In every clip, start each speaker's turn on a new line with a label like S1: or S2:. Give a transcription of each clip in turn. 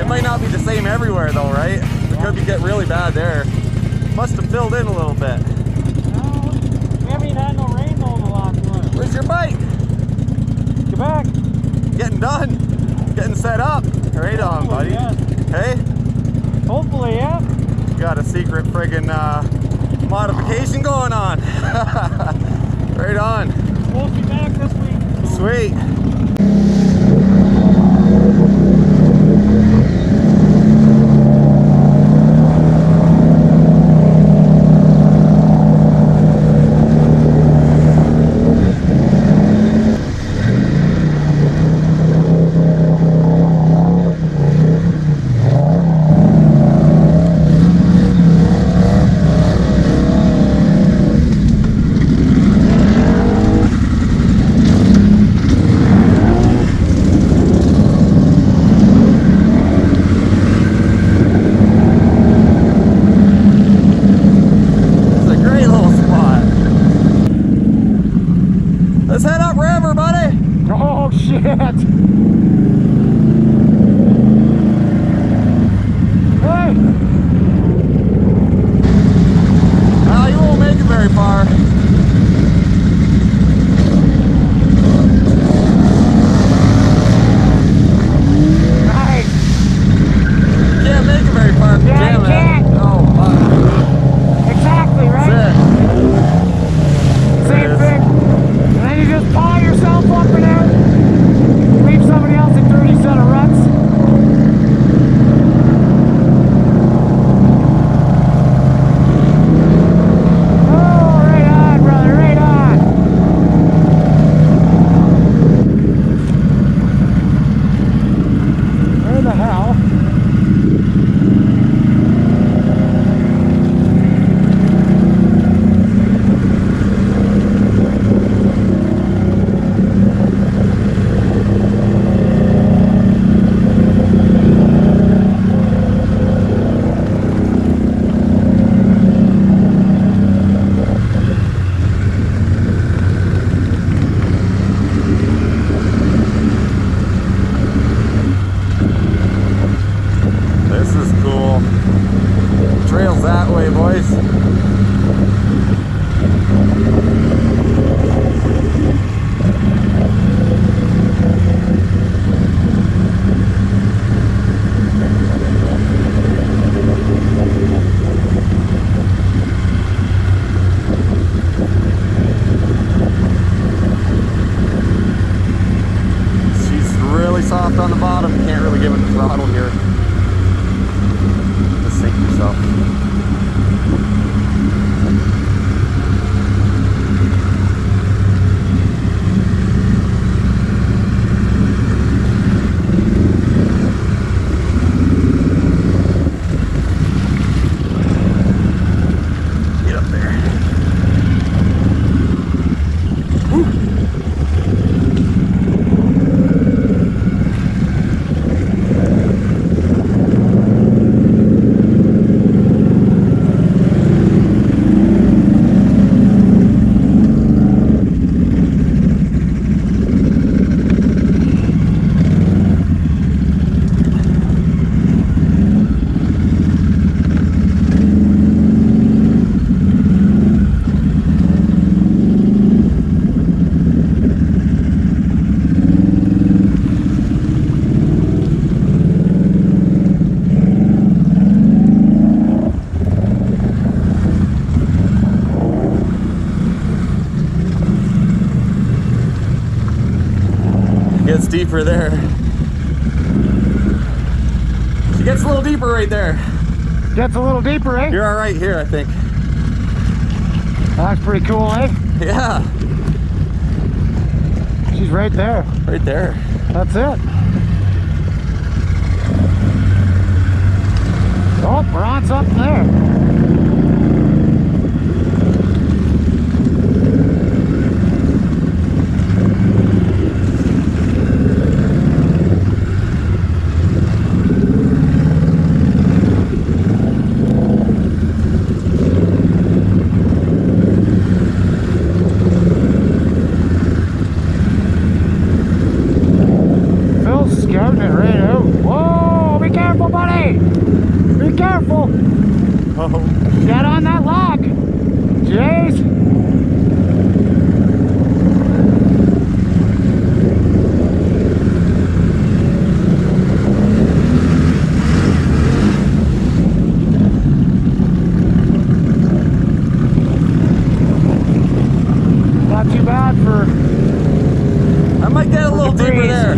S1: might not be the same everywhere though, right? It could be getting really bad there. Must have filled in a little bit.
S2: No, we haven't even had no rain though in the last month.
S1: Where's your bike?
S2: Get back.
S1: Getting done. Getting set up. Right on, buddy.
S2: Yeah.
S1: Hey?
S2: Hopefully, yeah.
S1: You got a secret friggin' modification going on. Right on.
S2: Supposed to be back this week.
S1: Sweet. Let's head up river, buddy.
S2: Oh shit. Hey.
S1: Oh, you won't make it very far.
S2: Nice.
S1: You can't make it very far.
S2: Yeah, you can't.
S1: Oh, fuck.
S2: Exactly, right?
S1: That's it.
S2: Same thing. And then you just pile yourself up in there, leave somebody else in 30 set of ruts. Oh, right on, brother, right on. Where the hell?
S1: This is cool. Trail's that way, boys. She's really soft on the bottom. Can't really give it the throttle here. Just sink yourself. Get up there. Woo. Gets deeper there. She gets a little deeper right there.
S2: Gets a little deeper, eh?
S1: You're all right here, I think.
S2: That's pretty cool, eh?
S1: Yeah.
S2: She's right there.
S1: Right there.
S2: That's it. Oh, we're on something there. careful.
S1: Oh.
S2: Get on that log. Jeez. Not too bad for...
S1: I might get a little deeper there.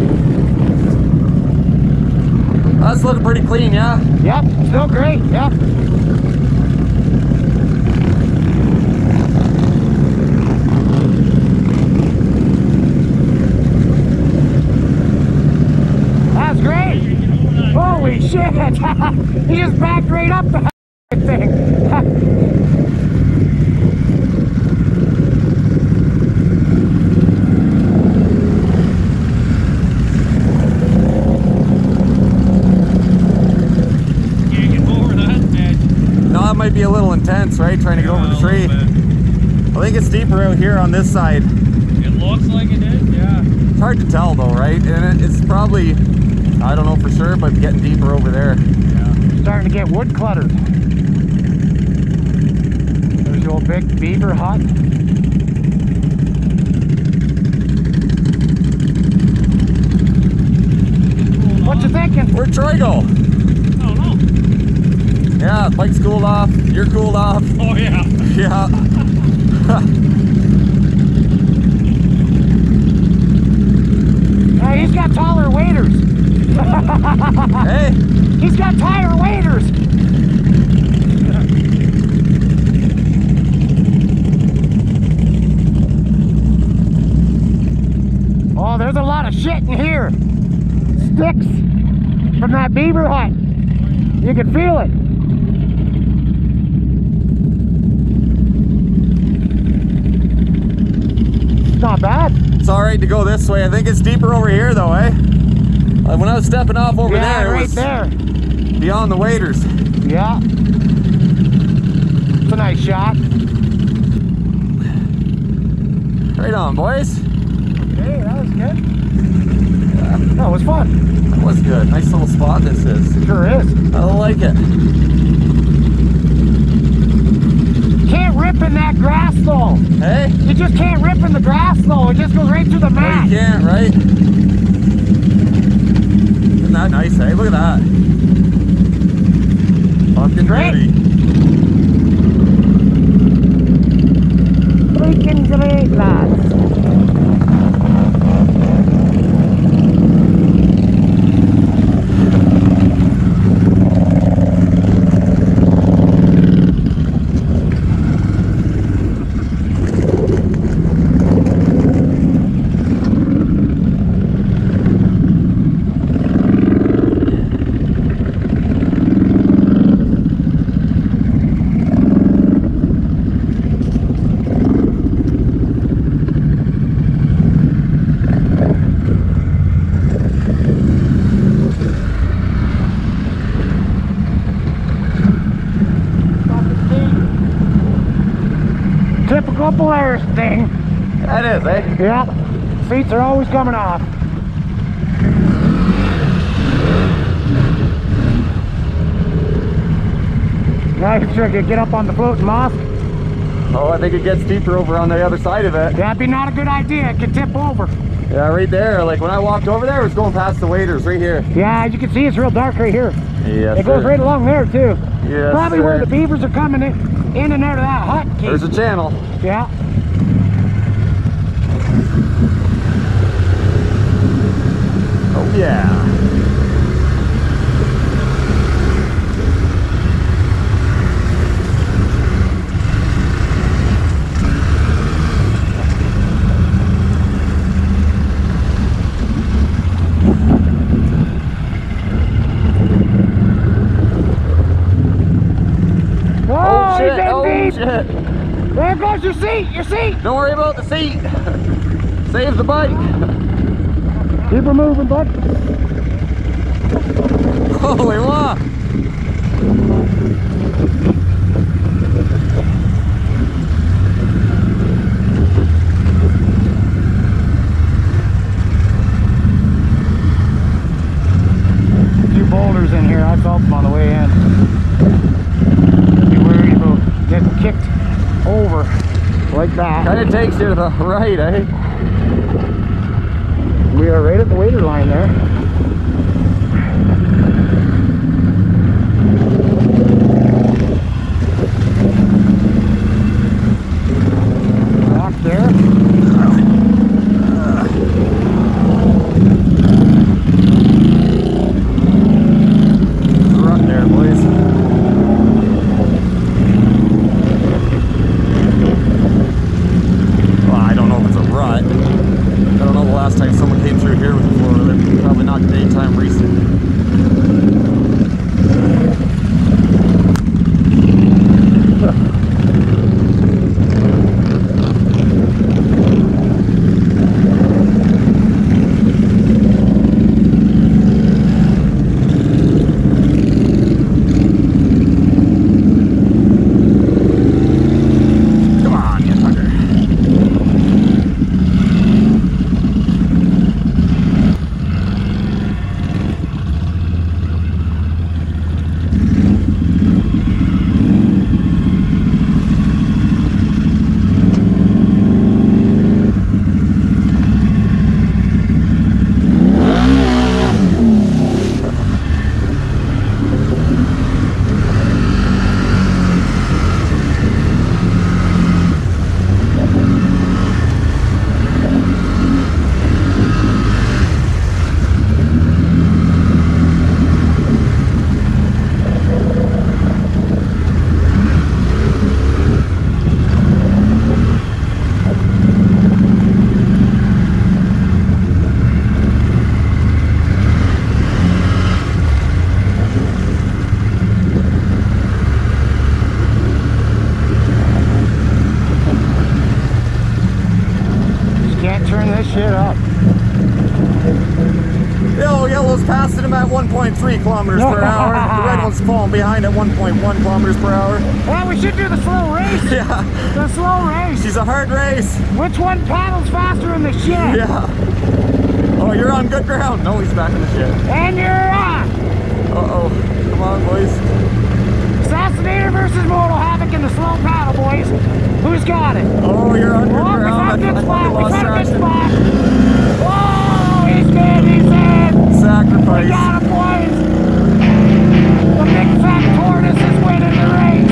S1: That's looking pretty clean, yeah?
S2: Yep, still great, yep. That's great. Holy shit. He just backed right up the thing.
S1: Might be a little intense, right? Trying to get over the tree. I think it's deeper out here on this side.
S3: It looks like it is, yeah.
S1: It's hard to tell though, right? And it's probably, I don't know for sure, but getting deeper over there.
S3: Yeah.
S2: Starting to get wood cluttered. There's your old big beaver hut. What you thinking?
S1: Where'd Troy go?
S3: Oh no.
S1: Yeah, bike's cooled off. You're cooled off.
S3: Oh yeah.
S1: Yeah.
S2: Hey, he's got taller waders.
S1: Hey.
S2: He's got taller waders. Oh, there's a lot of shit in here. Sticks from that beaver hut. You can feel it. Not bad.
S1: It's all right to go this way. I think it's deeper over here though, eh? When I was stepping off over there,
S2: right
S1: it was
S2: there.
S1: beyond the waders.
S2: Yeah. It's a nice shot.
S1: Right on, boys.
S2: Hey, that was good. Yeah, that was fun.
S1: That was good. Nice little spot this is.
S2: Sure is.
S1: I like it.
S2: Can't rip in that grass though.
S1: Hey?
S2: You just can't rip in the grass though. It just goes right through the
S1: Oh,
S2: mat.
S1: you can't, right? Isn't that nice, eh? Look at that. Fucking
S2: Great.
S1: beauty.
S2: Freaking great, lads. Typical Polaris thing.
S1: That is, eh?
S2: Yeah. Seats are always coming off. Now you sure get up on the floating moss.
S1: Oh, I think it gets deeper over on the other side of it.
S2: That'd be not a good idea. It could tip over.
S1: Yeah, right there. Like when I walked over there, it was going past the waders right here.
S2: Yeah, as you can see, it's real dark right here.
S1: Yes,
S2: It goes
S1: sir.
S2: right along there too.
S1: Yes,
S2: Probably
S1: sir.
S2: where the beavers are coming in and out of that hut. Keith.
S1: There's a channel.
S2: Yeah.
S1: Oh yeah.
S2: Oh,
S1: shit,
S2: he's in
S1: oh
S2: deep.
S1: shit.
S2: There goes your seat, your seat.
S1: Don't worry about the seat. Save the bike.
S2: Keep her moving, bud.
S1: Holy wow.
S2: boulders in here. I felt them on the way in. Be worried about getting kicked over like that.
S1: Kind of takes you to the right, eh?
S2: We are right at the wader line there. Back there.
S1: Rut there, boys. Well, I don't know if it's a rut. I don't know the last time someone came through here with a four-wheeler. Probably not daytime recent.
S2: Shit up.
S1: Yellow's passing him at 1.3 kilometers per hour. The red one's falling behind at 1.1 kilometers per hour.
S2: Well, we should do the slow race.
S1: Yeah.
S2: The slow race.
S1: She's a hard race.
S2: Which one paddles faster in the shit?
S1: Yeah. Oh, you're on good ground. No, he's back in the shit.
S2: And you're on.
S1: Uh-oh. Come on, boys.
S2: Assassinator versus Mortal Havoc in the slow paddle, boys. Who's got it?
S1: Oh, you're on good ground.
S2: We found a good spot. We
S1: lost
S2: found a good
S1: traction.
S2: spot. Oh, he's dead. He's dead.
S1: Sacrifice.
S2: We got him, boys. The big fat tortoise is winning the race.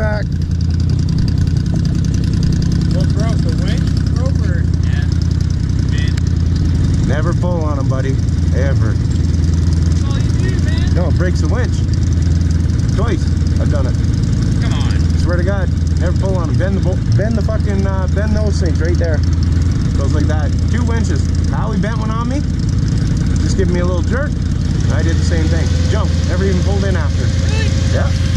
S2: back.
S3: What broke? The winch broke or? Yeah. Fin.
S2: Never pull on them, buddy. Ever.
S3: That's all you do, man.
S2: No, it breaks the winch. Twice I've done it.
S3: Come on.
S2: Swear to God, never pull on them. Bend those things right there. Goes like that. 2 winches. Hallie bent one on me. Just giving me a little jerk. I did the same thing. Jump. Never even pulled in after.
S3: Really?
S2: Yeah.